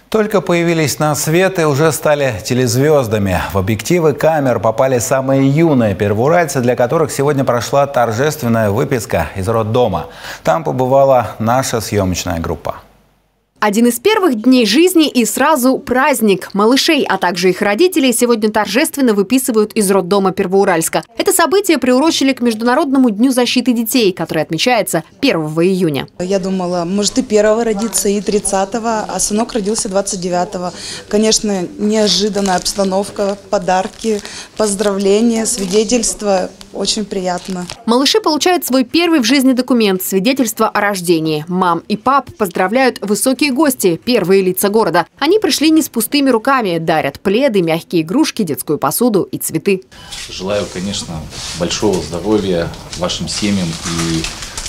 Только появились на свет и уже стали телезвездами. В объективы камер попали самые юные первоуральцы, для которых сегодня прошла торжественная выписка из роддома. Там побывала наша съемочная группа. Один из первых дней жизни и сразу праздник. Малышей, а также их родителей сегодня торжественно выписывают из роддома Первоуральска. Это событие приурочили к Международному дню защиты детей, который отмечается 1 июня. Я думала, может и 1-го родиться, и 30-го, а сынок родился 29-го. Конечно, неожиданная обстановка, подарки, поздравления, свидетельства. Очень приятно. Малыши получают свой первый в жизни документ – свидетельство о рождении. Мам и пап поздравляют высокие гости, первые лица города. Они пришли не с пустыми руками, дарят пледы, мягкие игрушки, детскую посуду и цветы. Желаю, конечно, большого здоровья вашим семьям и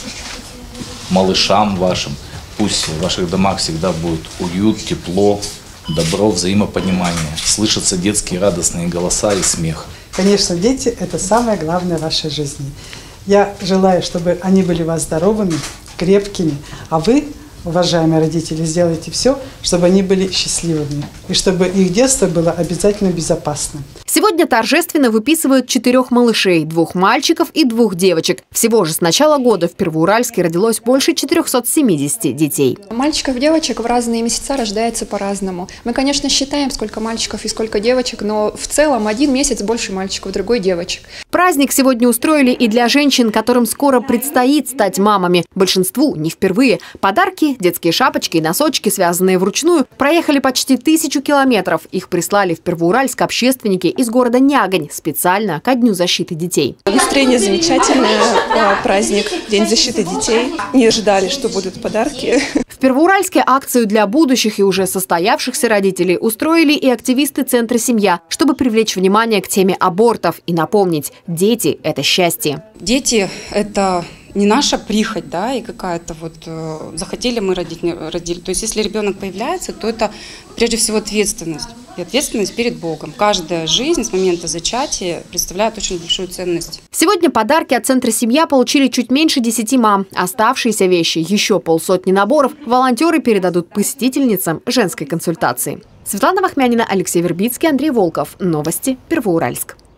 малышам вашим. Пусть в ваших домах всегда будет уют, тепло, добро, взаимопонимание. Слышатся детские радостные голоса и смех. Конечно, дети – это самое главное в вашей жизни. Я желаю, чтобы они были у вас здоровыми, крепкими, а вы, уважаемые родители, сделайте все, чтобы они были счастливыми и чтобы их детство было обязательно безопасным. Сегодня торжественно выписывают 4 малышей – 2 мальчиков и 2 девочек. Всего же с начала года в Первоуральске родилось больше 470 детей. Мальчиков и девочек в разные месяца рождается по-разному. Мы, конечно, считаем, сколько мальчиков и сколько девочек, но в целом один месяц больше мальчиков, другой девочек. Праздник сегодня устроили и для женщин, которым скоро предстоит стать мамами. Большинству не впервые. Подарки, детские шапочки и носочки, связанные вручную, проехали почти 1000 километров. Их прислали в Первоуральск общественники из города Нягань специально ко Дню защиты детей. Настроение замечательное, праздник, День защиты детей. Не ожидали, что будут подарки. В Первоуральске акцию для будущих и уже состоявшихся родителей устроили и активисты Центра «Семья», чтобы привлечь внимание к теме абортов и напомнить – дети – это счастье. Дети – это не наша прихоть, да, и какая-то вот захотели мы родить, не родили. То есть если ребенок появляется, то это прежде всего ответственность. И ответственность перед Богом. Каждая жизнь с момента зачатия представляет очень большую ценность. Сегодня подарки от Центра «Семья» получили чуть меньше 10 мам. Оставшиеся вещи, еще 50 наборов, волонтеры передадут посетительницам женской консультации. Светлана Вахмянина, Алексей Вербицкий, Андрей Волков. Новости Первоуральск.